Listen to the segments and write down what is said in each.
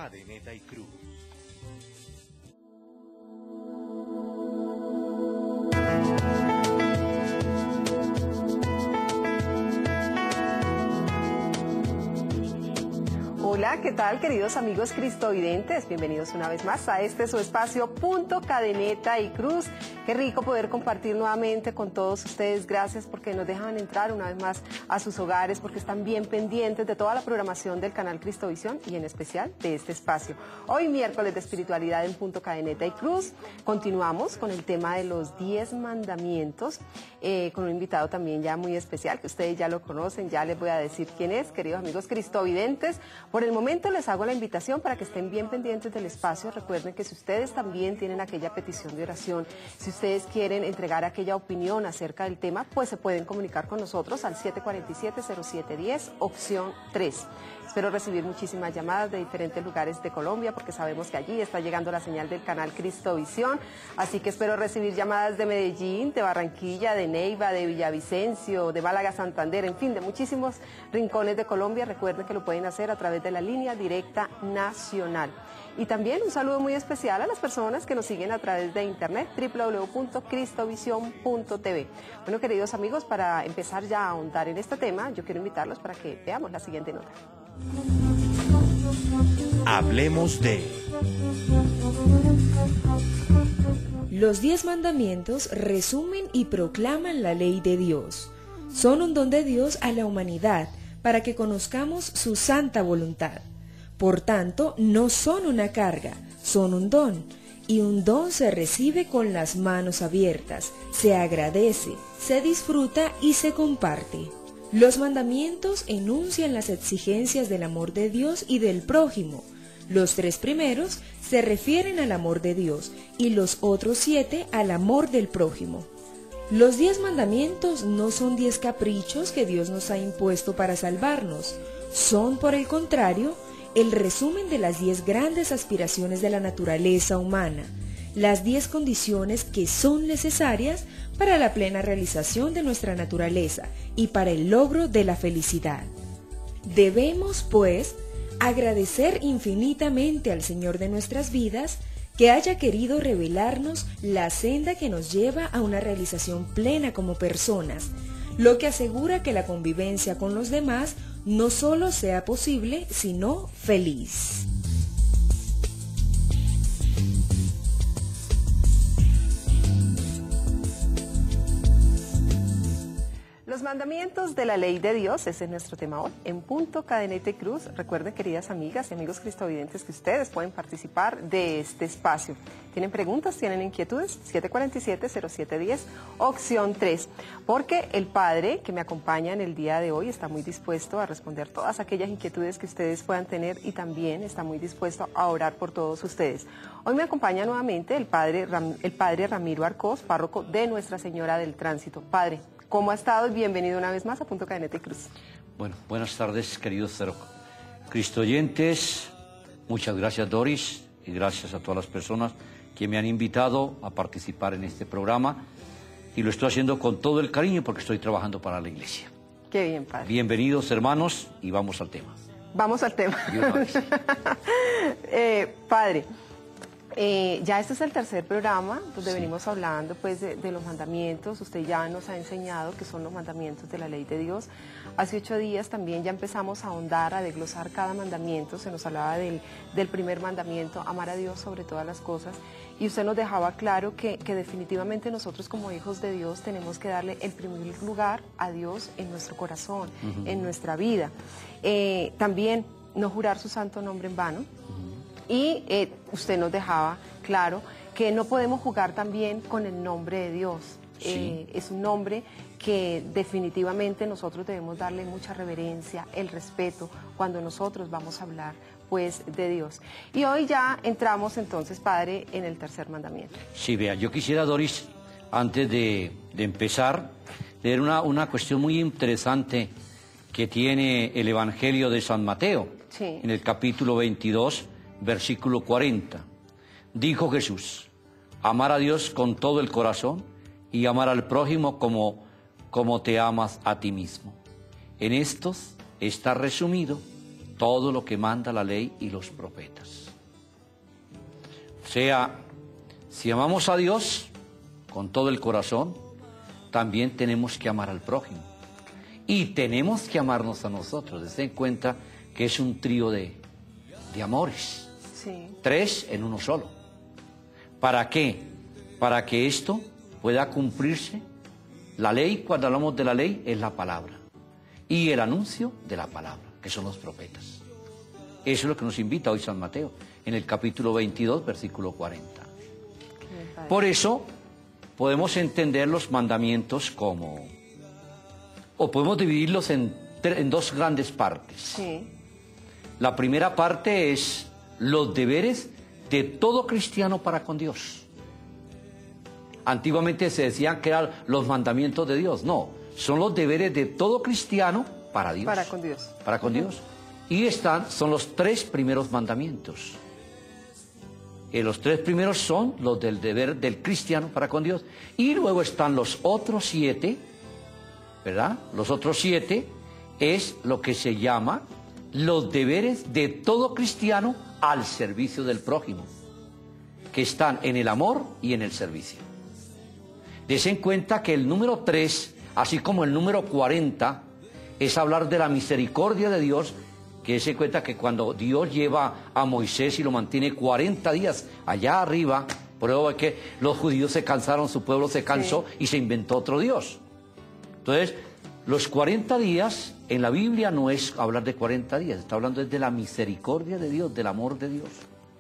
Cadeneta y Cruz. Hola, ¿qué tal, queridos amigos cristovidentes? Bienvenidos una vez más a este su espacio Punto Cadeneta y Cruz. Qué rico poder compartir nuevamente con todos ustedes. Gracias porque nos dejan entrar una vez más a sus hogares, porque están bien pendientes de toda la programación del canal Cristovisión y en especial de este espacio. Hoy miércoles de espiritualidad en Punto Cadeneta y Cruz. Continuamos con el tema de los 10 mandamientos, con un invitado también ya muy especial, que ustedes ya lo conocen, ya les voy a decir quién es, queridos amigos cristovidentes. Por el momento les hago la invitación para que estén bien pendientes del espacio. Recuerden que si ustedes también tienen aquella petición de oración, si ustedes quieren entregar aquella opinión acerca del tema, pues se pueden comunicar con nosotros al 747-0710, opción 3. Espero recibir muchísimas llamadas de diferentes lugares de Colombia, porque sabemos que allí está llegando la señal del canal Cristovisión. Así que espero recibir llamadas de Medellín, de Barranquilla, de Neiva, de Villavicencio, de Málaga, Santander, en fin, de muchísimos rincones de Colombia. Recuerden que lo pueden hacer a través de la línea directa nacional. Y también un saludo muy especial a las personas que nos siguen a través de internet, www.cristovision.tv. Bueno, queridos amigos, para empezar ya a ahondar en este tema, yo quiero invitarlos para que veamos la siguiente nota. Hablemos de... Los 10 mandamientos resumen y proclaman la ley de Dios. Son un don de Dios a la humanidad para que conozcamos su santa voluntad. Por tanto, no son una carga, son un don. Y un don se recibe con las manos abiertas, se agradece, se disfruta y se comparte. Los mandamientos enuncian las exigencias del amor de Dios y del prójimo. Los 3 primeros se refieren al amor de Dios y los otros 7 al amor del prójimo. Los 10 mandamientos no son 10 caprichos que Dios nos ha impuesto para salvarnos. Son, por el contrario, el resumen de las 10 grandes aspiraciones de la naturaleza humana, las 10 condiciones que son necesarias para la plena realización de nuestra naturaleza y para el logro de la felicidad. Debemos, pues, agradecer infinitamente al Señor de nuestras vidas que haya querido revelarnos la senda que nos lleva a una realización plena como personas, lo que asegura que la convivencia con los demás no solo sea posible, sino feliz. Los mandamientos de la ley de Dios, ese es nuestro tema hoy, en Punto Cadeneta y Cruz. Recuerden, queridas amigas y amigos cristovidentes, que ustedes pueden participar de este espacio. ¿Tienen preguntas? ¿Tienen inquietudes? 747-0710, opción 3. Porque el padre que me acompaña en el día de hoy está muy dispuesto a responder todas aquellas inquietudes que ustedes puedan tener y también está muy dispuesto a orar por todos ustedes. Hoy me acompaña nuevamente el padre Ramiro Arcos, párroco de Nuestra Señora del Tránsito. Padre, ¿cómo ha estado? Bienvenido una vez más a Punto Cadeneta y Cruz. Bueno, buenas tardes, queridos cristoyentes. Muchas gracias, Doris, y gracias a todas las personas que me han invitado a participar en este programa. Y lo estoy haciendo con todo el cariño porque estoy trabajando para la iglesia. Qué bien, padre. Bienvenidos, hermanos, y vamos al tema. Vamos al tema. Padre, ya este es el tercer programa donde venimos hablando pues de los mandamientos. Usted ya nos ha enseñado que son los mandamientos de la ley de Dios. Hace 8 días también ya empezamos a ahondar, a desglosar cada mandamiento. Se nos hablaba del primer mandamiento, amar a Dios sobre todas las cosas. Y usted nos dejaba claro que definitivamente nosotros como hijos de Dios tenemos que darle el primer lugar a Dios en nuestro corazón, en nuestra vida. También no jurar su santo nombre en vano. Y usted nos dejaba claro que no podemos jugar también con el nombre de Dios. Sí. Es un nombre que definitivamente nosotros debemos darle mucha reverencia, el respeto, cuando nosotros vamos a hablar pues de Dios. Y hoy ya entramos entonces, padre, en el tercer mandamiento. Sí, vea, yo quisiera, Doris, antes de empezar, leer una cuestión muy interesante que tiene el Evangelio de San Mateo, sí, en el capítulo 22, versículo 40. Dijo Jesús: amar a Dios con todo el corazón y amar al prójimo como te amas a ti mismo. En estos está resumido todo lo que manda la ley y los profetas. O sea, si amamos a Dios con todo el corazón, también tenemos que amar al prójimo. Y tenemos que amarnos a nosotros. Den cuenta que es un trío de amores. Sí. 3 en uno solo. ¿Para qué? Para que esto pueda cumplirse. La ley, cuando hablamos de la ley, es la palabra. Y el anuncio de la palabra, que son los profetas. Eso es lo que nos invita hoy San Mateo, en el capítulo 22, versículo 40. Por eso podemos entender los mandamientos como... o podemos dividirlos en dos grandes partes. Sí. La primera parte es los deberes de todo cristiano para con Dios. Antiguamente se decían que eran los mandamientos de Dios. No, son los deberes de todo cristiano para Dios. Para con Dios. Para con Dios. Y son los 3 primeros mandamientos. Los 3 primeros son los del deber del cristiano para con Dios. Y luego están los otros 7, ¿verdad? Los otros 7 es lo que se llama los deberes de todo cristiano al servicio del prójimo, que están en el amor y en el servicio. Dese en cuenta que el número 3, así como el número 40, es hablar de la misericordia de Dios, que dese en cuenta que cuando Dios lleva a Moisés y lo mantiene 40 días allá arriba, prueba que los judíos se cansaron, su pueblo se cansó, sí, y se inventó otro Dios. Entonces, los 40 días en la Biblia no es hablar de 40 días, está hablando de la misericordia de Dios, del amor de Dios.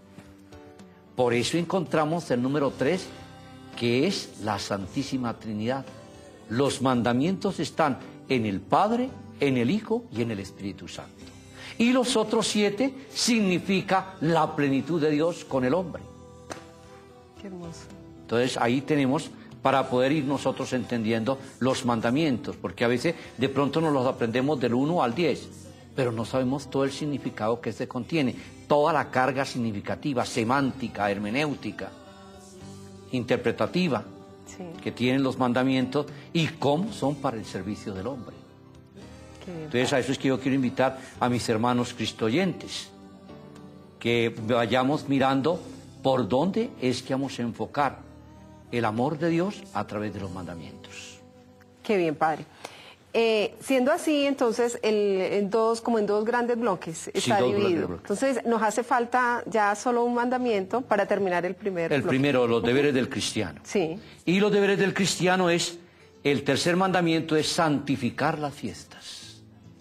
Por eso encontramos el número 3, que es la Santísima Trinidad. Los mandamientos están en el Padre, en el Hijo y en el Espíritu Santo. Y los otros 7 significa la plenitud de Dios con el hombre. Qué hermoso. Entonces ahí tenemos para poder ir nosotros entendiendo los mandamientos, porque a veces de pronto nos los aprendemos del 1 al 10, pero no sabemos todo el significado que se contiene, toda la carga significativa, semántica, hermenéutica, interpretativa, sí, que tienen los mandamientos y cómo son para el servicio del hombre. Entonces a eso es que yo quiero invitar a mis hermanos cristoyentes, que vayamos mirando por dónde es que vamos a enfocar el amor de Dios a través de los mandamientos. Qué bien, padre. Siendo así, entonces, como en dos grandes bloques está dividido. Entonces, nos hace falta ya solo un mandamiento para terminar el primer bloque. El primero, los deberes del cristiano. Sí. Y los deberes del cristiano es, el tercer mandamiento es santificar las fiestas.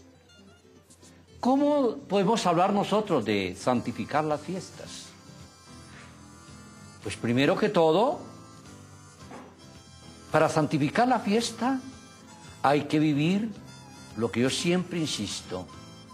¿Cómo podemos hablar nosotros de santificar las fiestas? Pues primero que todo, para santificar la fiesta hay que vivir lo que yo siempre insisto,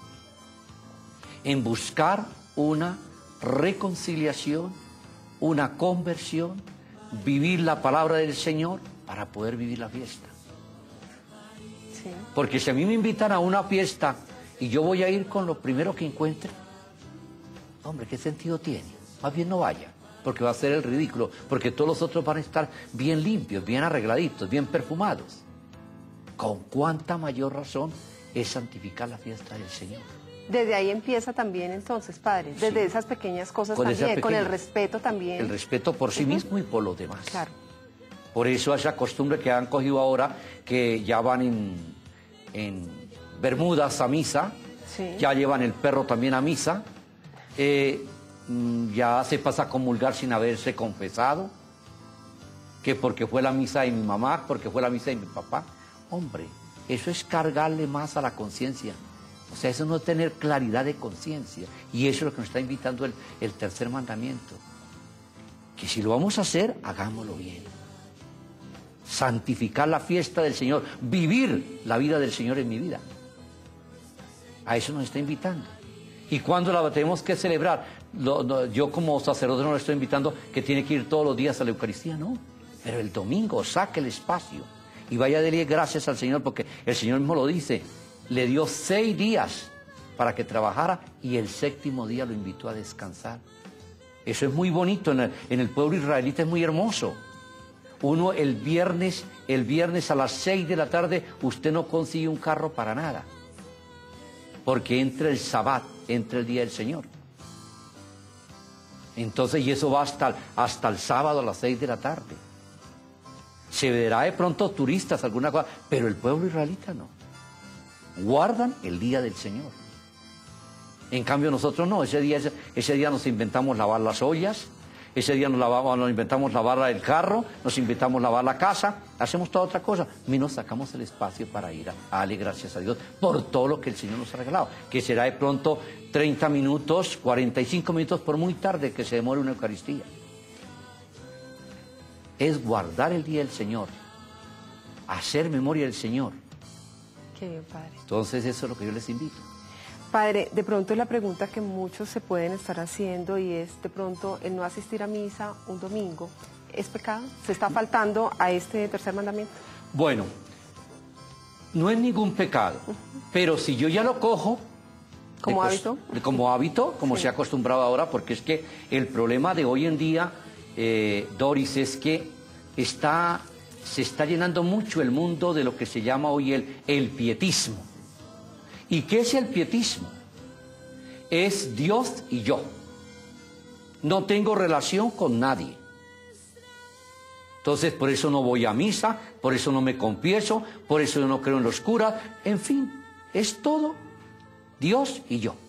en buscar una reconciliación, una conversión, vivir la palabra del Señor para poder vivir la fiesta. Sí. Porque si a mí me invitan a una fiesta y yo voy a ir con lo primero que encuentre, hombre, ¿qué sentido tiene? Más bien no vaya, porque va a ser el ridículo, porque todos los otros van a estar bien limpios, bien arregladitos, bien perfumados. ¿Con cuánta mayor razón es santificar la fiesta del Señor? Desde ahí empieza también entonces, padre, desde esas pequeñas cosas también, con el respeto también. El respeto por sí mismo y por los demás. Claro. Por eso esa costumbre que han cogido ahora, que ya van en bermudas a misa, sí, ya llevan el perro también a misa, ya se pasa a comulgar sin haberse confesado, que porque fue la misa de mi mamá, porque fue la misa de mi papá. Hombre, eso es cargarle más a la conciencia. O sea, eso no es tener claridad de conciencia. Y eso es lo que nos está invitando el tercer mandamiento. Que si lo vamos a hacer, hagámoslo bien. Santificar la fiesta del Señor, vivir la vida del Señor en mi vida. A eso nos está invitando. ¿Y cuándo la tenemos que celebrar? Yo como sacerdote no le estoy invitando que tiene que ir todos los días a la Eucaristía, no. Pero el domingo saque el espacio y vaya a darle gracias al Señor, porque el Señor mismo lo dice. Le dio 6 días para que trabajara y el 7º día lo invitó a descansar. Eso es muy bonito, en el pueblo israelita es muy hermoso. Uno el viernes a las 6 de la tarde, usted no consigue un carro para nada. Porque entra el Sabbat, entre el día del Señor. Entonces, y eso va hasta el sábado a las 6 de la tarde. Se verá de pronto turistas, alguna cosa, pero el pueblo israelita no. Guardan el día del Señor. En cambio nosotros no, ese día nos inventamos lavar las ollas, ese día nos inventamos lavar el carro, nos inventamos lavar la casa, hacemos toda otra cosa, menos sacamos el espacio para ir a darle gracias a Dios por todo lo que el Señor nos ha regalado, que será de pronto 30 minutos, 45 minutos por muy tarde que se demore una Eucaristía. Es guardar el día del Señor, hacer memoria del Señor. Qué bien, Padre. Entonces eso es lo que yo les invito. Padre, de pronto la pregunta que muchos se pueden estar haciendo y es de pronto el no asistir a misa un domingo, ¿es pecado? ¿Se está faltando a este tercer mandamiento? Bueno, no es ningún pecado, pero si yo ya lo cojo... ¿Como hábito? Como hábito, como Sí. se ha acostumbrado ahora, porque es que el problema de hoy en día, Doris, es que se está llenando mucho el mundo de lo que se llama hoy el pietismo. ¿Y qué es el pietismo? Es Dios y yo. No tengo relación con nadie. Entonces, por eso no voy a misa, por eso no me confieso, por eso yo no creo en los curas. En fin, es todo Dios y yo.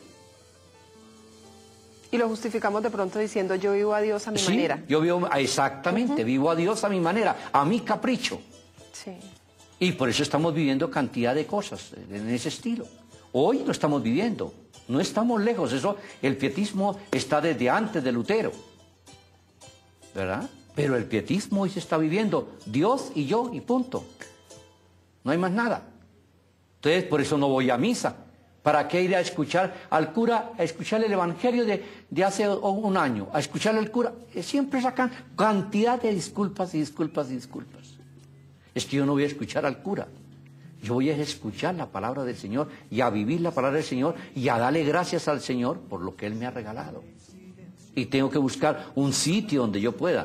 Y lo justificamos de pronto diciendo yo vivo a Dios a mi Sí, manera. yo vivo, exactamente, vivo a Dios a mi manera, a mi capricho. Sí. Y por eso estamos viviendo cantidad de cosas en ese estilo. Hoy lo estamos viviendo, no estamos lejos. Eso, el pietismo está desde antes de Lutero, ¿verdad? Pero el pietismo hoy se está viviendo, Dios y yo, y punto. No hay más nada. Entonces, por eso no voy a misa. ¿Para qué ir a escuchar al cura, a escuchar el evangelio de hace un año? A escuchar al cura, siempre sacan cantidad de disculpas y disculpas y disculpas. Es que yo no voy a escuchar al cura, yo voy a escuchar la palabra del Señor y a vivir la palabra del Señor y a darle gracias al Señor por lo que Él me ha regalado. Y tengo que buscar un sitio donde yo pueda.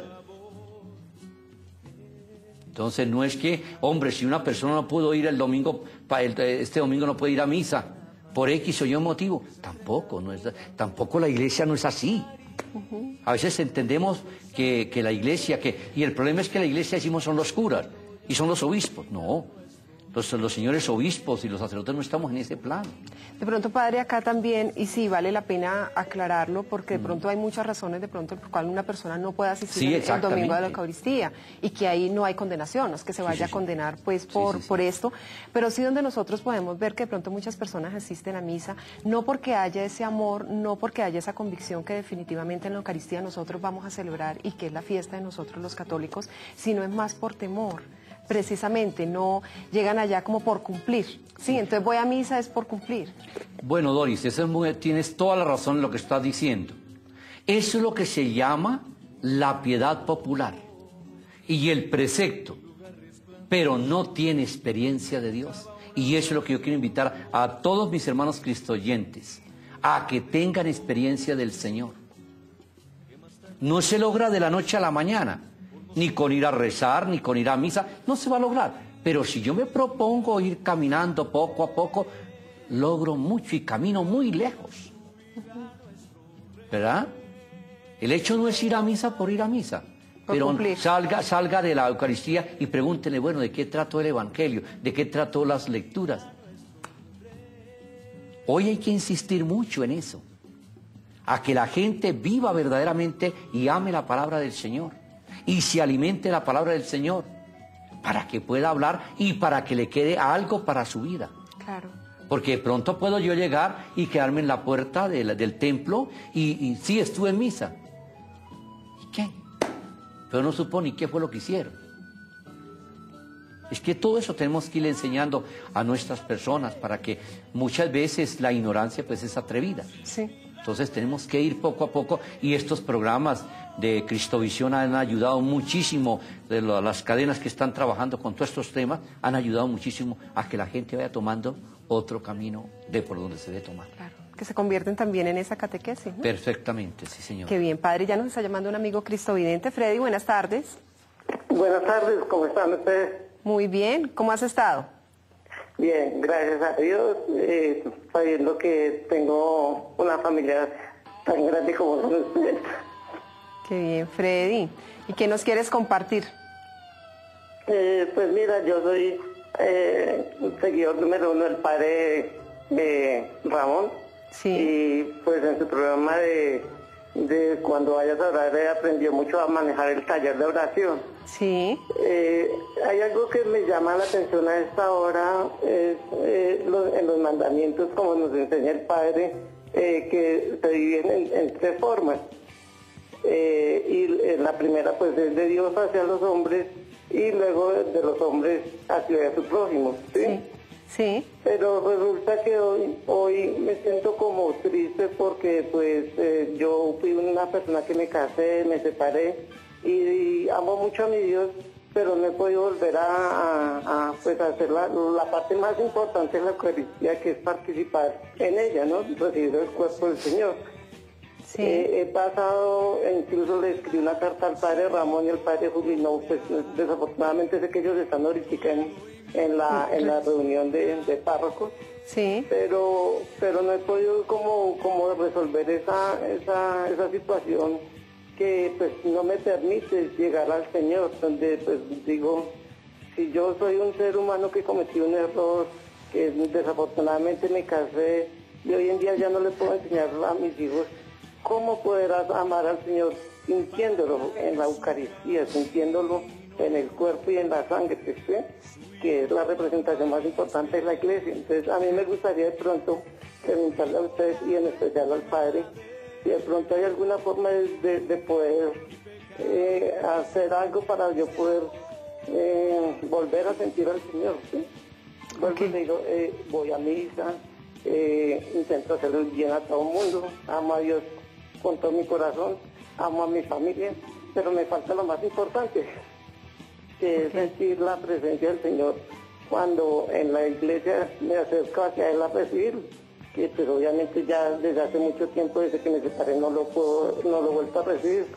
Entonces no es que, hombre, si una persona no pudo ir el domingo, este domingo no puede ir a misa, por X o Y motivo, tampoco la iglesia no es así. A veces entendemos que la iglesia, y el problema es que la iglesia decimos son los curas y son los obispos. No, los señores obispos y los sacerdotes no estamos en ese plan. De pronto, Padre, acá también, y sí, vale la pena aclararlo, porque de pronto hay muchas razones de pronto por las cuales una persona no puede asistir el domingo a la Eucaristía, y que ahí no hay condenación, no es que se vaya a condenar pues por esto, pero sí donde nosotros podemos ver que de pronto muchas personas asisten a misa, no porque haya ese amor, no porque haya esa convicción que definitivamente en la Eucaristía nosotros vamos a celebrar y que es la fiesta de nosotros los católicos, sino es más por temor. Precisamente, no llegan allá como por cumplir. Sí, entonces voy a misa es por cumplir. Bueno, Doris, tienes toda la razón en lo que estás diciendo. Eso es lo que se llama la piedad popular y el precepto, pero no tiene experiencia de Dios. Y eso es lo que yo quiero invitar a todos mis hermanos cristoyentes, a que tengan experiencia del Señor. No se logra de la noche a la mañana, ni con ir a rezar, ni con ir a misa, no se va a lograr. Pero si yo me propongo ir caminando poco a poco, logro mucho y camino muy lejos. ¿Verdad? El hecho no es ir a misa por ir a misa, pero salga de la Eucaristía y pregúntele, bueno, ¿de qué trató el Evangelio? ¿De qué trató las lecturas? Hoy hay que insistir mucho en eso, a que la gente viva verdaderamente y ame la palabra del Señor y se alimente la palabra del Señor para que pueda hablar y para que le quede algo para su vida. Claro. Porque de pronto puedo yo llegar y quedarme en la puerta del templo y sí, estuve en misa. ¿Y qué? Pero no supo ni qué fue lo que hicieron. Es que todo eso tenemos que ir enseñando a nuestras personas para que muchas veces la ignorancia pues es atrevida. Sí. Entonces tenemos que ir poco a poco y estos programas de Cristovisión han ayudado muchísimo, las cadenas que están trabajando con todos estos temas han ayudado muchísimo a que la gente vaya tomando otro camino de por donde se debe tomar. Claro, que se convierten también en esa catequesis, ¿no? Perfectamente, sí señor. Qué bien, Padre, ya nos está llamando un amigo cristovidente. Freddy, buenas tardes. Buenas tardes, ¿cómo están ustedes? Muy bien, ¿cómo has estado? Bien, gracias a Dios, sabiendo que tengo una familia tan grande como son ustedes. Qué bien, Freddy. ¿Y qué nos quieres compartir? Pues mira, yo soy un seguidor número 1 del padre Ramón. Sí. Y pues en su programa de cuando vayas a orar aprendió mucho a manejar el taller de oración. Sí. Hay algo que me llama la atención a esta hora, en los mandamientos, como nos enseña el Padre, que se dividen en 3 formas. Y la primera pues es de Dios hacia los hombres y luego de los hombres hacia su prójimo, ¿sí? Sí. Sí. Pero resulta que hoy me siento como triste porque pues yo fui una persona que me casé, me separé y amo mucho a mi Dios, pero no he podido volver a hacer la parte más importante de la Eucaristía, que es participar en ella, ¿no? Recibir el cuerpo del Señor. Sí. He pasado, incluso le escribí una carta al padre Ramón y al padre Julio, no, pues desafortunadamente sé que ellos están ahorita en la reunión de párrocos. Sí. Pero no he podido como resolver esa situación que pues no me permite llegar al Señor, donde pues digo, si yo soy un ser humano que cometí un error, que desafortunadamente me casé y hoy en día ya no le puedo enseñar a mis hijos cómo poder amar al Señor sintiéndolo en la Eucaristía, sintiéndolo en el cuerpo y en la sangre, ¿sí? Que es la representación más importante de la Iglesia. Entonces a mí me gustaría de pronto preguntarle a ustedes y en especial al Padre si de pronto hay alguna forma de poder hacer algo para yo poder volver a sentir al Señor, ¿sí? Vuelvo y le digo, voy a misa, intento hacerle bien a todo el mundo, amo a Dios con todo mi corazón, amo a mi familia, pero me falta lo más importante, que es sentir la presencia del Señor cuando en la iglesia me acerco hacia Él a recibirlo, que pues obviamente ya desde hace mucho tiempo, desde que me separé, no lo he vuelto a recibir.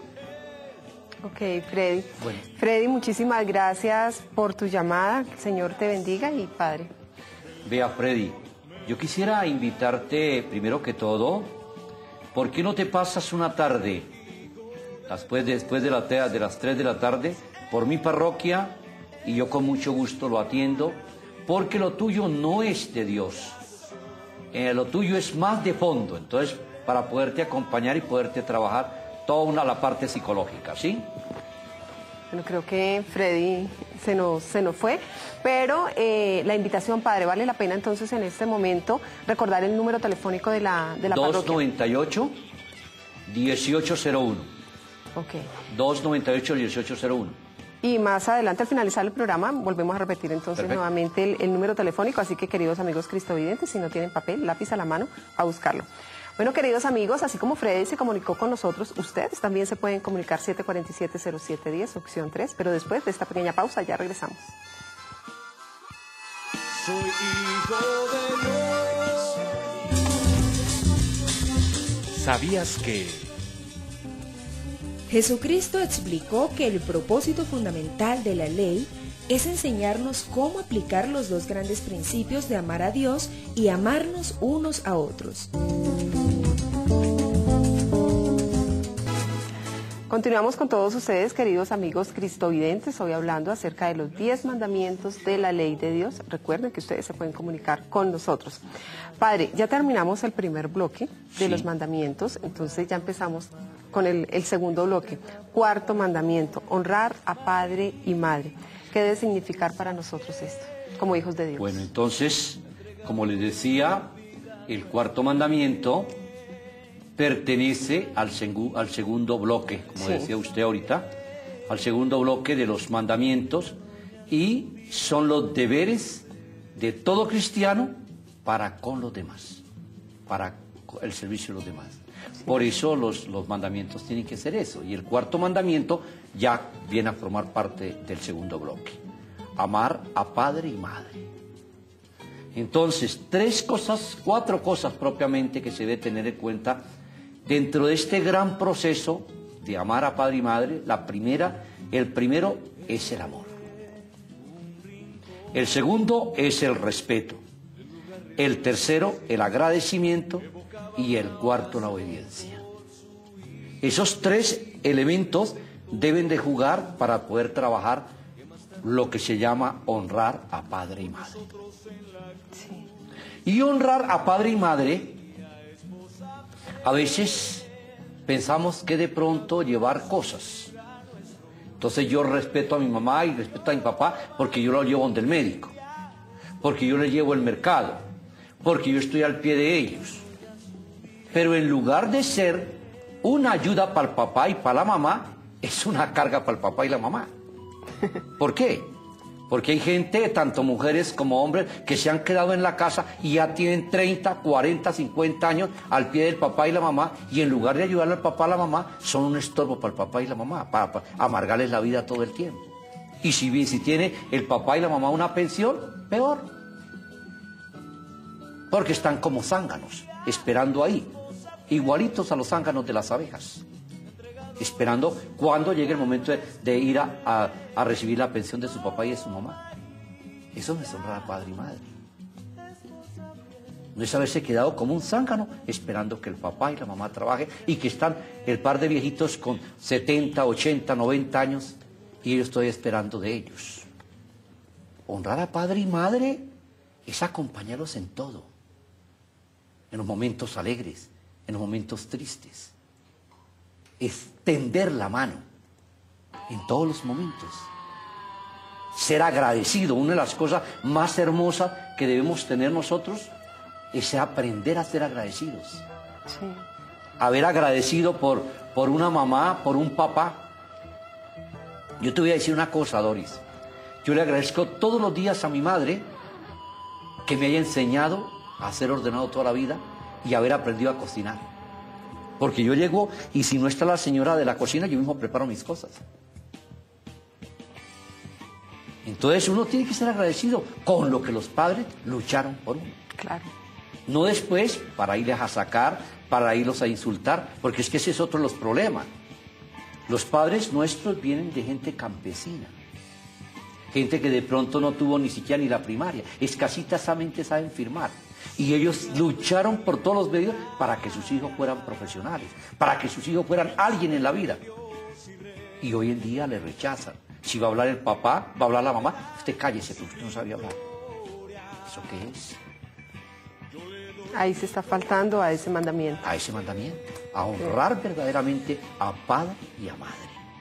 Ok, Freddy. Bueno. Freddy, muchísimas gracias por tu llamada. Que el Señor te bendiga y Padre. Vea, Freddy, yo quisiera invitarte, primero que todo, ¿por qué no te pasas una tarde, después de las 3 de la tarde, por mi parroquia, y yo con mucho gusto lo atiendo, porque lo tuyo no es de Dios, lo tuyo es más de fondo, entonces, para poderte acompañar y poderte trabajar toda la parte psicológica, ¿sí? Bueno, creo que Freddy se nos fue, pero la invitación, Padre, vale la pena entonces en este momento recordar el número telefónico de la parroquia. 298-1801. Ok. 298-1801. Y más adelante, al finalizar el programa, volvemos a repetir entonces nuevamente el número telefónico, así que queridos amigos cristovidentes, si no tienen papel, lápiz a la mano, a buscarlo. Bueno, queridos amigos, así como Freddy se comunicó con nosotros, ustedes también se pueden comunicar 747-0710, opción 3, pero después de esta pequeña pausa ya regresamos. Soy hijo de Dios. ¿Sabías que? Jesucristo explicó que el propósito fundamental de la ley es enseñarnos cómo aplicar los 2 grandes principios de amar a Dios y amarnos unos a otros. Continuamos con todos ustedes, queridos amigos cristovidentes, hoy hablando acerca de los 10 mandamientos de la ley de Dios. Recuerden que ustedes se pueden comunicar con nosotros. Padre, ya terminamos el primer bloque de los mandamientos, entonces ya empezamos con el segundo bloque. 4º mandamiento, honrar a padre y madre. ¿Qué debe significar para nosotros esto, como hijos de Dios? Bueno, entonces, como les decía, el 4º mandamiento pertenece al segundo bloque, como decía usted ahorita, al segundo bloque de los mandamientos, y son los deberes de todo cristiano para con los demás, para el servicio de los demás. Por eso los mandamientos tienen que ser eso, y el 4º mandamiento ya viene a formar parte del segundo bloque: amar a padre y madre. Entonces, 4 cosas propiamente que se debe tener en cuenta dentro de este gran proceso de amar a padre y madre. El primero es el amor. El segundo es el respeto. El tercero, el agradecimiento. Y el cuarto, la obediencia. Esos tres elementos deben de jugar para poder trabajar lo que se llama honrar a padre y madre. Sí. Y honrar a padre y madre, a veces pensamos que de pronto llevar cosas. Entonces yo respeto a mi mamá y respeto a mi papá porque yo lo llevo donde el médico, porque yo les llevo el mercado, porque yo estoy al pie de ellos. Pero en lugar de ser una ayuda para el papá y para la mamá, es una carga para el papá y la mamá. ¿Por qué? Porque hay gente, tanto mujeres como hombres, que se han quedado en la casa y ya tienen 30, 40, 50 años al pie del papá y la mamá, y en lugar de ayudarle al papá y la mamá, son un estorbo para el papá y la mamá, para amargarles la vida todo el tiempo. Y si tiene el papá y la mamá una pensión, peor. Porque están como zánganos, esperando ahí, igualitos a los zánganos de las abejas, esperando cuando llegue el momento de ir a recibir la pensión de su papá y de su mamá. Eso no es honrar a padre y madre. No es haberse quedado como un zángano esperando que el papá y la mamá trabajen y que están el par de viejitos con 70, 80, 90 años y yo estoy esperando de ellos. Honrar a padre y madre es acompañarlos en todo, en los momentos alegres, en los momentos tristes. Es tender la mano en todos los momentos. Ser agradecido, una de las cosas más hermosas que debemos tener nosotros es aprender a ser agradecidos. Sí. Haber agradecido por una mamá, por un papá. Yo te voy a decir una cosa, Doris. Yo le agradezco todos los días a mi madre que me haya enseñado a ser ordenado toda la vida y haber aprendido a cocinar. Porque yo llego y si no está la señora de la cocina, yo mismo preparo mis cosas. Entonces uno tiene que ser agradecido con lo que los padres lucharon por uno. Claro. No después para irles a sacar, para irlos a insultar, porque es que ese es otro de los problemas. Los padres nuestros vienen de gente campesina. Gente que de pronto no tuvo ni siquiera ni la primaria. Escasitamente saben firmar. Y ellos lucharon por todos los medios para que sus hijos fueran profesionales, para que sus hijos fueran alguien en la vida. Y hoy en día le rechazan. Si va a hablar el papá, va a hablar la mamá, usted cállese, porque usted no sabía hablar. ¿Eso qué es? Ahí se está faltando a ese mandamiento. A ese mandamiento, a honrar verdaderamente a padre y a madre.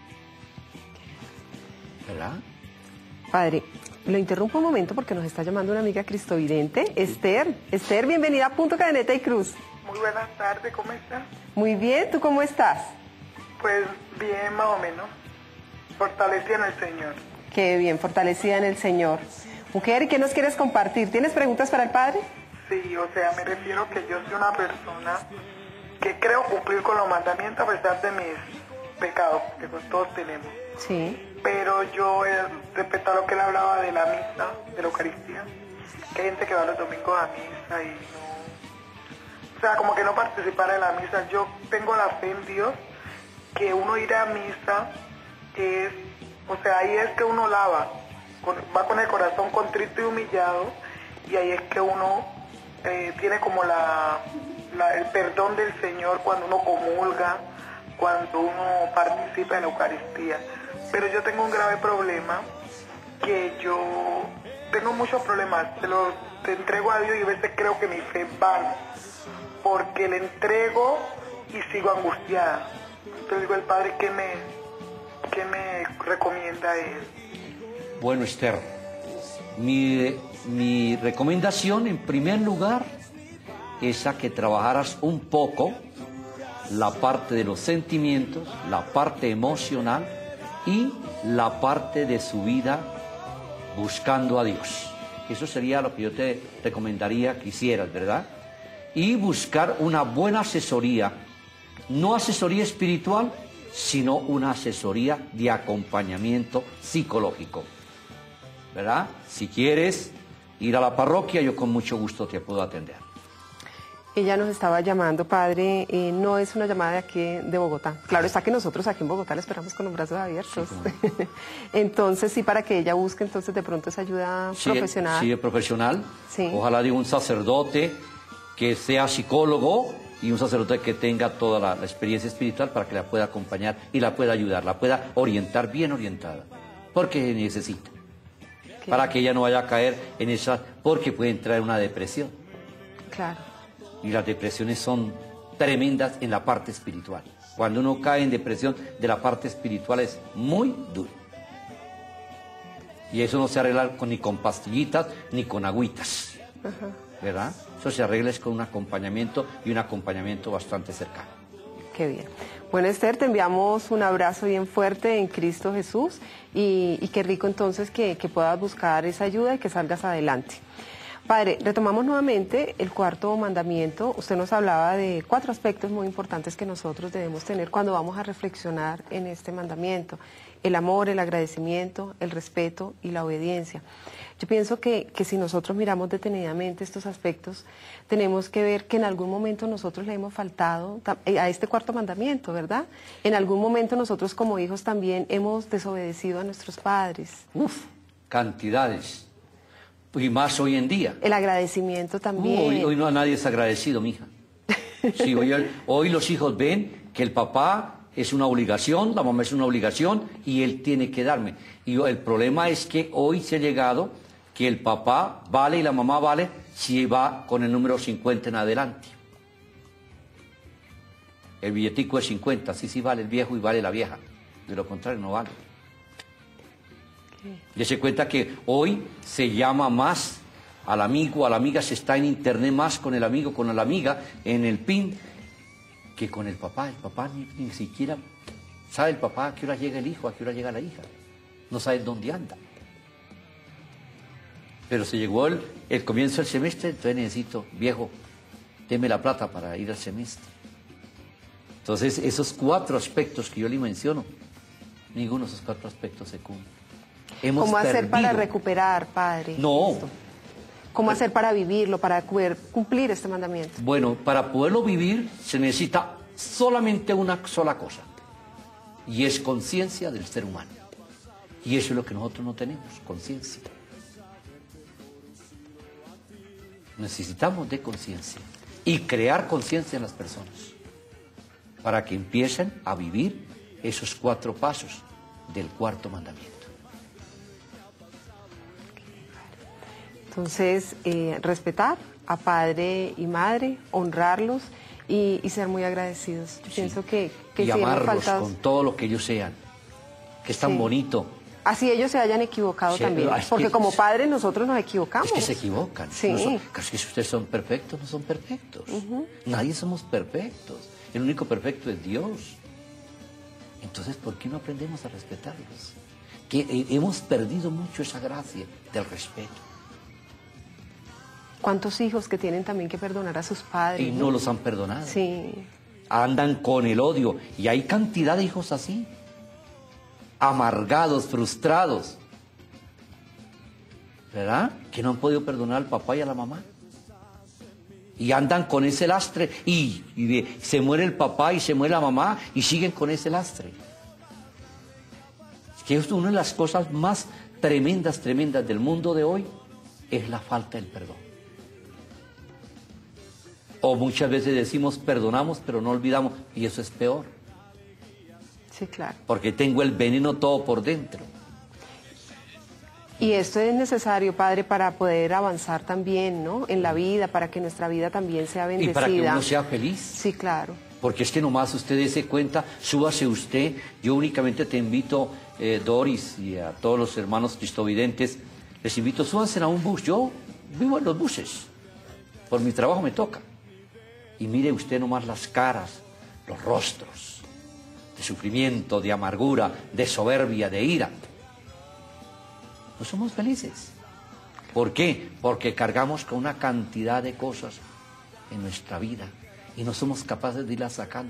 ¿Verdad? Padre, lo interrumpo un momento porque nos está llamando una amiga cristovidente, Esther. Esther, bienvenida a Punto Cadeneta y Cruz. Muy buenas tardes, ¿cómo estás? Muy bien, ¿tú cómo estás? Pues bien, más o menos. Fortalecida en el Señor. Qué bien, fortalecida en el Señor. Mujer, ¿y qué nos quieres compartir? ¿Tienes preguntas para el Padre? Sí, o sea, me refiero que yo soy una persona que creo cumplir con los mandamientos a pesar de mis pecados, que pues todos tenemos. Sí. Pero yo, respecto a lo que él hablaba de la misa, de la Eucaristía, que hay gente que va los domingos a misa y no... O sea, como que no participar en la misa. Yo tengo la fe en Dios que uno ir a misa es... O sea, ahí es que uno lava, va con el corazón contrito y humillado, y ahí es que uno tiene como el perdón del Señor cuando uno comulga, cuando uno participa en la Eucaristía. Pero yo tengo un grave problema, que yo tengo muchos problemas, te entrego a Dios y a veces creo que mi fe es vana, porque le entrego y sigo angustiada. Entonces digo, el Padre, ¿qué me recomienda él? Bueno, Esther, mi recomendación en primer lugar es a que trabajaras un poco la parte de los sentimientos, la parte emocional y la parte de su vida buscando a Dios. Eso sería lo que yo te recomendaría que hicieras, ¿verdad? Y buscar una buena asesoría, no asesoría espiritual, sino una asesoría de acompañamiento psicológico, ¿verdad? Si quieres ir a la parroquia, yo con mucho gusto te puedo atender. Ella nos estaba llamando, padre, no es una llamada de aquí de Bogotá. Claro está que nosotros aquí en Bogotá la esperamos con los brazos abiertos. Sí, entonces sí, para que ella busque entonces de pronto esa ayuda profesional. Sí, profesional. Sí. Ojalá de un sacerdote que sea psicólogo y un sacerdote que tenga toda la experiencia espiritual para que la pueda acompañar y la pueda ayudar, la pueda orientar bien orientada, porque necesita. Para que ella no vaya a caer en esa, porque puede entrar en una depresión. Claro. Y las depresiones son tremendas en la parte espiritual. Cuando uno cae en depresión de la parte espiritual es muy duro. Y eso no se arregla ni con pastillitas ni con agüitas. Ajá. ¿Verdad? Eso se arregla es con un acompañamiento y un acompañamiento bastante cercano. Qué bien. Bueno, Esther, te enviamos un abrazo bien fuerte en Cristo Jesús y qué rico entonces que puedas buscar esa ayuda y que salgas adelante. Padre, retomamos nuevamente el cuarto mandamiento. Usted nos hablaba de 4 aspectos muy importantes que nosotros debemos tener cuando vamos a reflexionar en este mandamiento. El amor, el agradecimiento, el respeto y la obediencia. Yo pienso que si nosotros miramos detenidamente estos aspectos, tenemos que ver que en algún momento nosotros le hemos faltado a este cuarto mandamiento, ¿verdad? En algún momento nosotros como hijos también hemos desobedecido a nuestros padres. Uf, cantidades. Y más hoy en día. El agradecimiento también. Hoy no nadie es agradecido, mija. Sí, hoy los hijos ven que el papá es una obligación, la mamá es una obligación y él tiene que darme. Y el problema es que hoy se ha llegado que el papá vale y la mamá vale si va con el número 50 en adelante. El billetico es 50, sí vale el viejo y vale la vieja. De lo contrario no vale. Dese cuenta que hoy se llama más al amigo, a la amiga, se está en internet más con el amigo, con la amiga, en el PIN, que con el papá. El papá ni siquiera sabe el papá a qué hora llega el hijo, a qué hora llega la hija. No sabe dónde anda. Pero se llegó el comienzo del semestre, entonces necesito, viejo, deme la plata para ir al semestre. Entonces, esos 4 aspectos que yo le menciono, ninguno de esos 4 aspectos se cumple. ¿Cómo hacer para recuperar, padre? No. Esto? ¿Cómo hacer para vivirlo, para poder cumplir este mandamiento? Bueno, para poderlo vivir se necesita solamente una sola cosa, y es conciencia del ser humano. Y eso es lo que nosotros no tenemos, conciencia. Necesitamos de conciencia y crear conciencia en las personas para que empiecen a vivir esos 4 pasos del cuarto mandamiento. Entonces, respetar a padre y madre, honrarlos y ser muy agradecidos. Yo pienso que y amarlos con todo lo que ellos sean, que es tan bonito. Así ellos se hayan equivocado también, porque como padres nosotros nos equivocamos. Es que se equivocan. Sí. Es que si ustedes son perfectos, no son perfectos. Nadie somos perfectos. El único perfecto es Dios. Entonces, ¿por qué no aprendemos a respetarlos? Que hemos perdido mucho esa gracia del respeto. ¿Cuántos hijos que tienen también que perdonar a sus padres? Y no los han perdonado. Sí. Andan con el odio. Y hay cantidad de hijos así. Amargados, frustrados. ¿Verdad? Que no han podido perdonar al papá y a la mamá. Y andan con ese lastre. Y se muere el papá y se muere la mamá y siguen con ese lastre. Es que es una de las cosas más tremendas del mundo de hoy, es la falta del perdón. O muchas veces decimos perdonamos, pero no olvidamos, y eso es peor. Sí, claro. Porque tengo el veneno todo por dentro. Y esto es necesario, padre, para poder avanzar también, ¿no? En la vida, para que nuestra vida también sea bendecida. Y para que uno sea feliz. Sí, claro. Porque es que nomás usted dése cuenta, súbase usted. Yo únicamente te invito, Doris, y a todos los hermanos cristovidentes, les invito, súbanse a un bus. Yo vivo en los buses. Por mi trabajo me toca. Y mire usted nomás las caras, los rostros, de sufrimiento, de amargura, de soberbia, de ira. No somos felices. ¿Por qué? Porque cargamos con una cantidad de cosas en nuestra vida y no somos capaces de irlas sacando.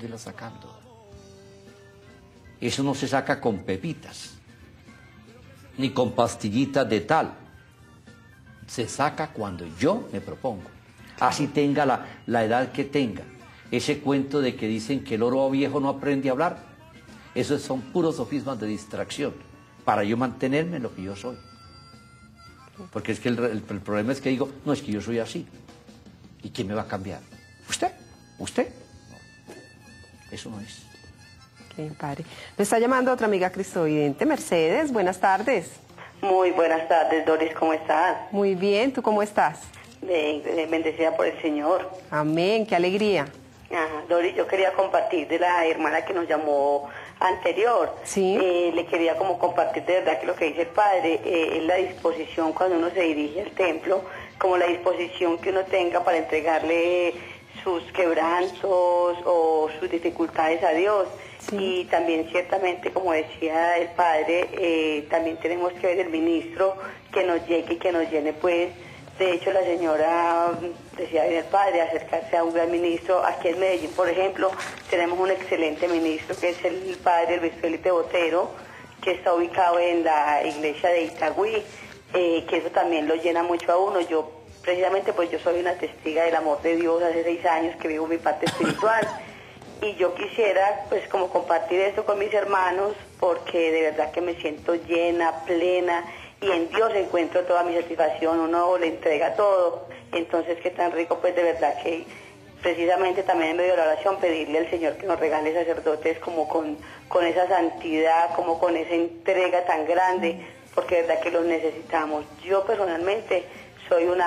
Eso no se saca con pepitas, ni con pastillitas de tal. Se saca cuando yo me propongo. así tenga la edad que tenga. Ese cuento de que dicen que el oro viejo no aprende a hablar, esos son puros sofismas de distracción, para yo mantenerme en lo que yo soy. Porque es que el problema es que digo, no, es que yo soy así. ¿Y quién me va a cambiar? ¿Usted? ¿Usted? No. Eso no es. Bien, padre. Me está llamando otra amiga cristovidente, Mercedes. Buenas tardes. Muy buenas tardes, Doris, ¿cómo estás? Muy bien, ¿tú cómo estás? Bendecida por el Señor. Amén, qué alegría. Ajá, Doris, yo quería compartir de la hermana que nos llamó anterior. Sí. Le quería como compartir de verdad que lo que dice el Padre es la disposición cuando uno se dirige al templo, como la disposición que uno tenga para entregarle sus quebrantos o sus dificultades a Dios. Sí. Y también ciertamente, como decía el Padre, también tenemos que ver el ministro que nos llegue y que nos llene, pues. De hecho, la señora decía bien el Padre, acercarse a un gran ministro. Aquí en Medellín, por ejemplo, tenemos un excelente ministro que es el Padre Luis Felipe Botero, que está ubicado en la iglesia de Itagüí, que eso también lo llena mucho a uno. Yo, precisamente, pues yo soy una testiga del amor de Dios hace 6 años que vivo mi parte espiritual. Y yo quisiera, pues, como compartir esto con mis hermanos, porque de verdad que me siento llena, plena, y en Dios encuentro toda mi satisfacción, uno le entrega todo. Entonces, qué tan rico, pues, de verdad que precisamente también en medio de la oración pedirle al Señor que nos regale sacerdotes como con esa santidad, como con esa entrega tan grande, porque de verdad que los necesitamos. Yo personalmente soy un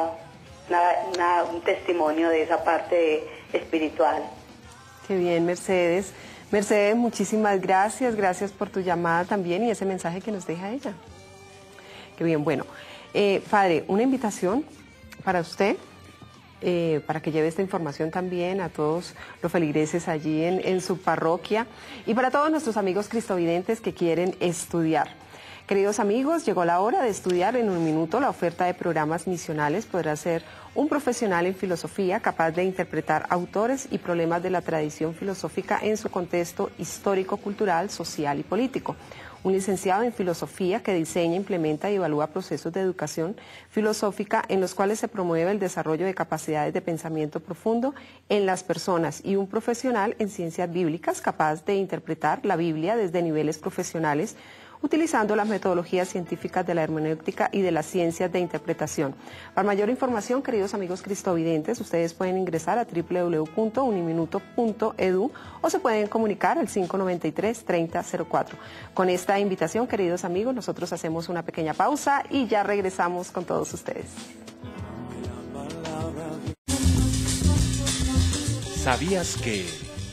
testimonio de esa parte espiritual. Qué bien, Mercedes. Mercedes, muchísimas gracias. Gracias por tu llamada también y ese mensaje que nos deja ella. Qué bien, bueno. Padre, una invitación para usted, para que lleve esta información también a todos los feligreses allí en su parroquia y para todos nuestros amigos cristovidentes que quieren estudiar. Queridos amigos, llegó la hora de estudiar en un minuto. La oferta de programas misionales podrá ser un profesional en filosofía capaz de interpretar autores y problemas de la tradición filosófica en su contexto histórico, cultural, social y político. Un licenciado en filosofía que diseña, implementa y evalúa procesos de educación filosófica en los cuales se promueve el desarrollo de capacidades de pensamiento profundo en las personas, y un profesional en ciencias bíblicas capaz de interpretar la Biblia desde niveles profesionales utilizando las metodologías científicas de la hermenéutica y de las ciencias de interpretación. Para mayor información, queridos amigos cristovidentes, ustedes pueden ingresar a www.uniminuto.edu o se pueden comunicar al 593-3004. Con esta invitación, queridos amigos, nosotros hacemos una pequeña pausa y ya regresamos con todos ustedes. ¿Sabías que?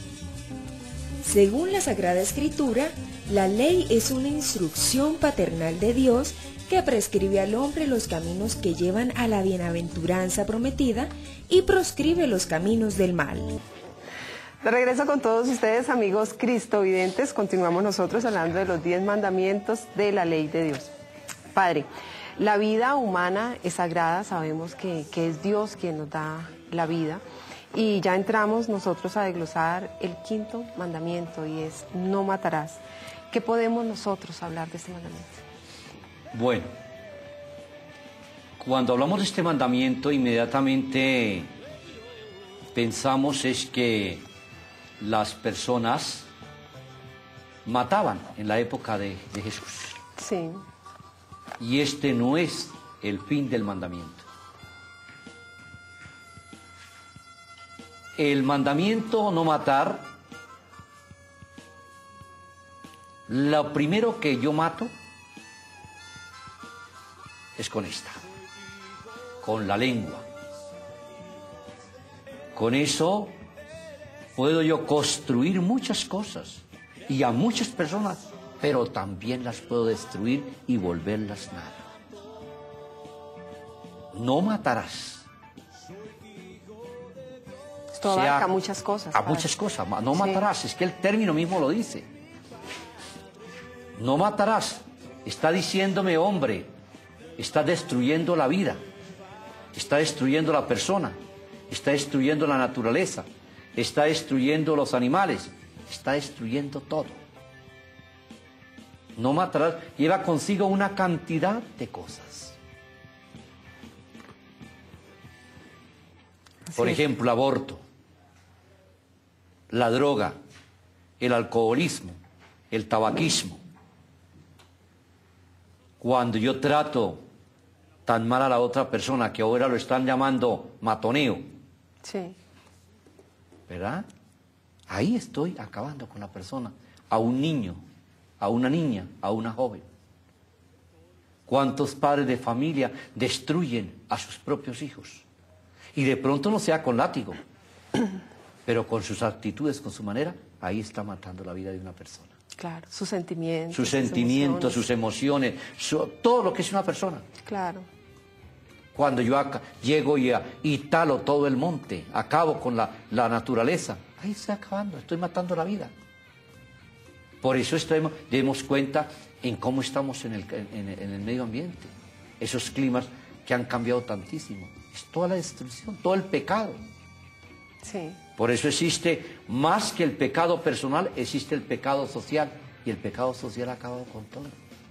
Según la Sagrada Escritura, la ley es una instrucción paternal de Dios que prescribe al hombre los caminos que llevan a la bienaventuranza prometida y proscribe los caminos del mal. De regreso con todos ustedes, amigos cristovidentes, continuamos nosotros hablando de los 10 mandamientos de la ley de Dios. Padre, la vida humana es sagrada, sabemos que es Dios quien nos da la vida. Y ya entramos nosotros a desglosar el 5.º mandamiento y es no matarás. ¿Qué podemos nosotros hablar de este mandamiento? Bueno, cuando hablamos de este mandamiento inmediatamente pensamos es que las personas mataban en la época de Jesús. Sí. Y este no es el fin del mandamiento. El mandamiento no matar, lo primero que yo mato es con esta, con la lengua. Con eso puedo yo construir muchas cosas y a muchas personas, pero también las puedo destruir y volverlas nada. No matarás. Esto abarca muchas cosas. A muchas cosas. No matarás, es que el término mismo lo dice. No matarás. Está diciéndome, hombre, está destruyendo la vida, está destruyendo la persona, está destruyendo la naturaleza, está destruyendo los animales, está destruyendo todo. No matarás lleva consigo una cantidad de cosas. Por ejemplo, el aborto, la droga, el alcoholismo, el tabaquismo. Cuando yo trato tan mal a la otra persona que ahora lo están llamando matoneo, sí, ¿verdad? Ahí estoy acabando con la persona, a un niño, a una niña, a una joven. ¿Cuántos padres de familia destruyen a sus propios hijos? Y de pronto no sea con látigo, pero con sus actitudes, con su manera, ahí está matando la vida de una persona. Claro, sus sentimientos. Sus sentimientos, sus emociones, todo lo que es una persona. Claro. Cuando yo llego y talo todo el monte, acabo con la naturaleza, ahí estoy acabando, estoy matando la vida. Por eso demos cuenta en cómo estamos en el medio ambiente. Esos climas que han cambiado tantísimo. Es toda la destrucción, todo el pecado. Sí. Por eso existe, más que el pecado personal, existe el pecado social. Y el pecado social ha acabado con todo.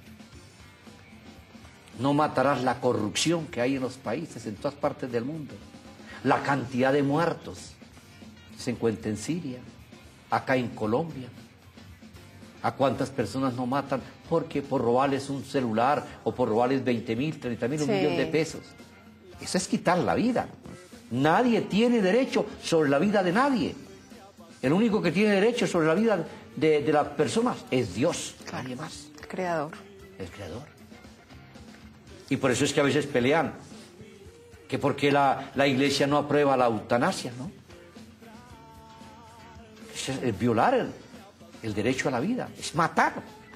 No matarás la corrupción que hay en los países, en todas partes del mundo. La cantidad de muertos se encuentra en Siria, acá en Colombia. ¿A cuántas personas no matan porque por robarles un celular o por robarles 20.000, 30.000, un millón de pesos? Eso es quitar la vida. Nadie tiene derecho sobre la vida de nadie. El único que tiene derecho sobre la vida de las personas es Dios, nadie más. El Creador. El Creador. Y por eso es que a veces pelean, que porque la Iglesia no aprueba la eutanasia, ¿no? Es violar el derecho a la vida, es matar.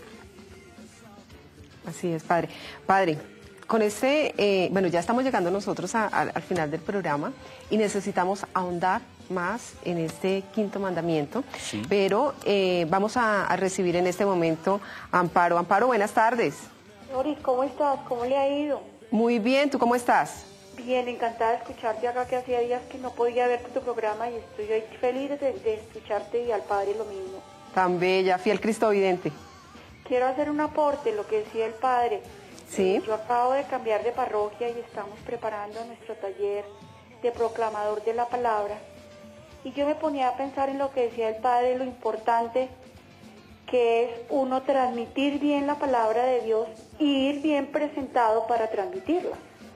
Así es, Padre. Padre, con bueno, ya estamos llegando nosotros al final del programa y necesitamos ahondar más en este quinto mandamiento, sí. Pero vamos a recibir en este momento a Amparo. Amparo, buenas tardes. Doris, ¿cómo estás? ¿Cómo le ha ido? Muy bien, ¿tú cómo estás? Bien, encantada de escucharte acá, que hacía días que no podía ver tu programa y estoy hoy feliz de escucharte, y al Padre lo mismo. Tan bella, fiel cristovidente. Quiero hacer un aporte, lo que decía el Padre. Sí. Yo acabo de cambiar de parroquia y estamos preparando nuestro taller de proclamador de la palabra. Y yo me ponía a pensar en lo que decía el Padre, lo importante que es uno transmitir bien la palabra de Dios y ir bien presentado para transmitirla.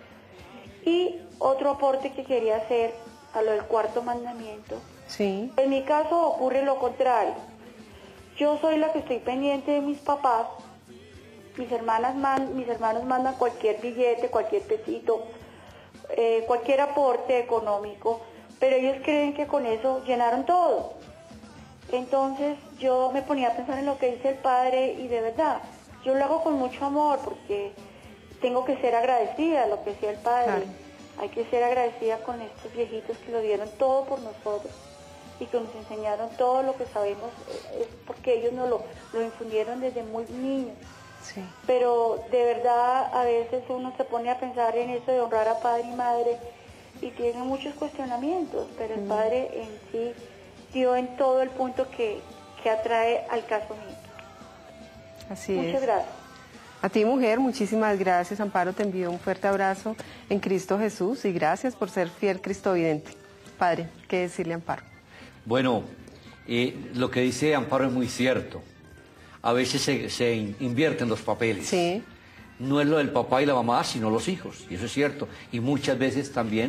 Y otro aporte que quería hacer a lo del cuarto mandamiento. Sí. En mi caso ocurre lo contrario. Yo soy la que estoy pendiente de mis papás. Mis hermanos mandan cualquier billete, cualquier pesito, cualquier aporte económico, pero ellos creen que con eso llenaron todo. Entonces yo me ponía a pensar en lo que dice el Padre y de verdad, yo lo hago con mucho amor porque tengo que ser agradecida, lo que decía el Padre. Claro. Hay que ser agradecida con estos viejitos que lo dieron todo por nosotros y que nos enseñaron todo lo que sabemos, es porque ellos nos lo infundieron desde muy niños. Sí. Pero de verdad a veces uno se pone a pensar en eso de honrar a padre y madre y tiene muchos cuestionamientos, pero el Padre en sí dio en todo el punto que atrae al caso mío. Así es. Muchas gracias. A ti, mujer, muchísimas gracias. Amparo, te envío un fuerte abrazo en Cristo Jesús y gracias por ser fiel cristovidente. Padre, ¿qué decirle a Amparo? Bueno, lo que dice Amparo es muy cierto. A veces se invierten los papeles. Sí. No es lo del papá y la mamá, sino los hijos, y eso es cierto. Y muchas veces también,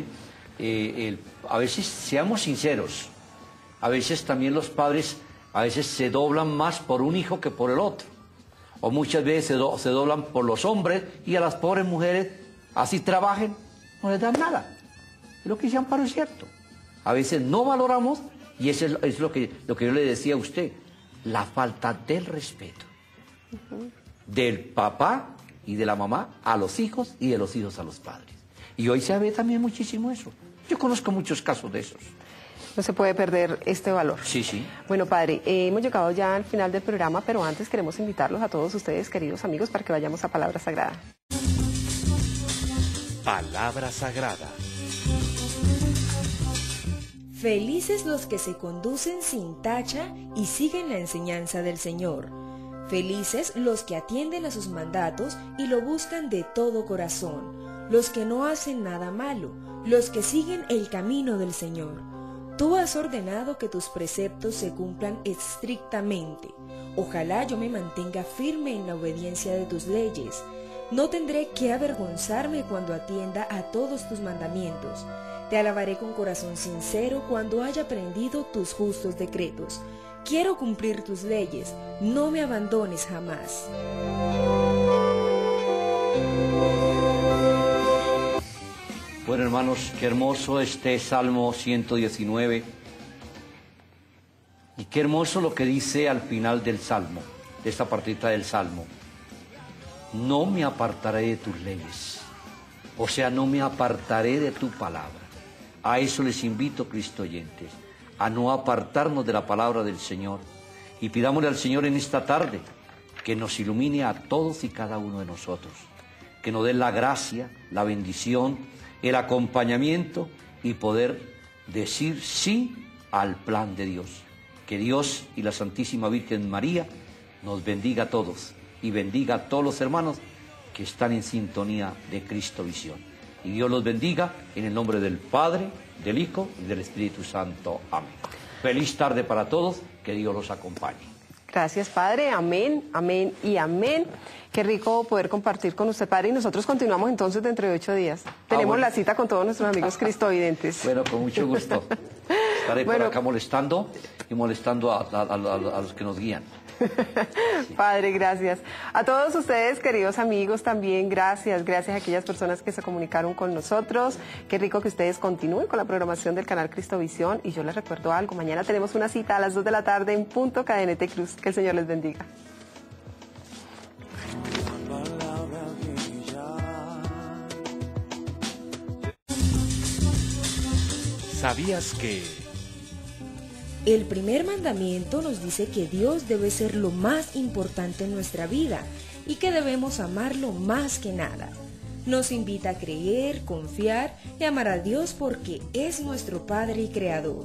a veces, seamos sinceros, a veces también los padres, a veces se doblan más por un hijo que por el otro. O muchas veces se doblan por los hombres y a las pobres mujeres, así trabajen, no les dan nada. Y lo que dice Amparo es cierto. A veces no valoramos, y eso es lo que yo le decía a usted, la falta del respeto del papá y de la mamá a los hijos y de los hijos a los padres. Y hoy se ve también muchísimo eso. Yo conozco muchos casos de esos. No se puede perder este valor. Sí, sí. Bueno, Padre, hemos llegado ya al final del programa, pero antes queremos invitarlos a todos ustedes, queridos amigos, para que vayamos a Palabra Sagrada. Palabra Sagrada. Felices los que se conducen sin tacha y siguen la enseñanza del Señor. Felices los que atienden a sus mandatos y lo buscan de todo corazón. Los que no hacen nada malo, los que siguen el camino del Señor. Tú has ordenado que tus preceptos se cumplan estrictamente. Ojalá yo me mantenga firme en la obediencia de tus leyes. No tendré que avergonzarme cuando atienda a todos tus mandamientos. Te alabaré con corazón sincero cuando haya aprendido tus justos decretos. Quiero cumplir tus leyes, no me abandones jamás. Bueno, hermanos, qué hermoso este Salmo 119. Y qué hermoso lo que dice al final del Salmo, de esta partita del Salmo. No me apartaré de tus leyes. O sea, no me apartaré de tu palabra. A eso les invito, Cristo oyentes, a no apartarnos de la palabra del Señor. Y pidámosle al Señor en esta tarde que nos ilumine a todos y cada uno de nosotros. Que nos dé la gracia, la bendición, el acompañamiento y poder decir sí al plan de Dios. Que Dios y la Santísima Virgen María nos bendiga a todos y bendiga a todos los hermanos que están en sintonía de Cristo Visión. Y Dios los bendiga en el nombre del Padre, del Hijo y del Espíritu Santo. Amén. Feliz tarde para todos, que Dios los acompañe. Gracias, Padre. Amén, amén y amén. Qué rico poder compartir con usted, Padre. Y nosotros continuamos entonces dentro de 8 días. Tenemos la cita con todos nuestros amigos cristovidentes. Bueno, con mucho gusto. Estaré por acá molestando y molestando a los que nos guían. Sí. Padre, gracias. A todos ustedes, queridos amigos, también gracias. Gracias a aquellas personas que se comunicaron con nosotros. Qué rico que ustedes continúen con la programación del canal Cristovisión. Y yo les recuerdo algo. Mañana tenemos una cita a las 2 de la tarde en Punto Cadeneta y Cruz. Que el Señor les bendiga. ¿Sabías que? El primer mandamiento nos dice que Dios debe ser lo más importante en nuestra vida y que debemos amarlo más que nada. Nos invita a creer, confiar y amar a Dios porque es nuestro Padre y Creador.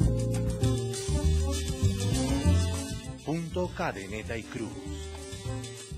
Cadeneta y Cruz.